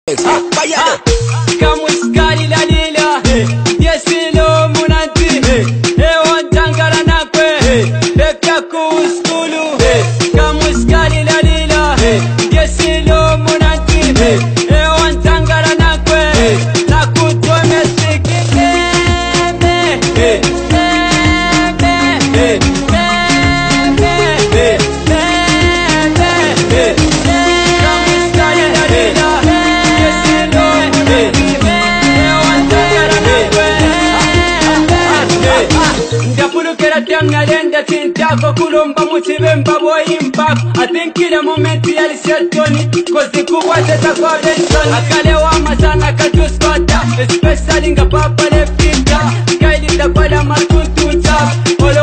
Kamuskali la lila Yesilo munanti Ewan tangara nakwe Beka kuskulu Kamuskali la lila Yesilo munanti Ewan tangara nakwe Nakutwa mesiki Ngalenda tintako kulomba mutibemba boyimpa I think kila momenti alisetoni Kozi kubwa teta kwa Benson Akalewa masana katuskota Especially nga papa lefika Kaili tapala matutunta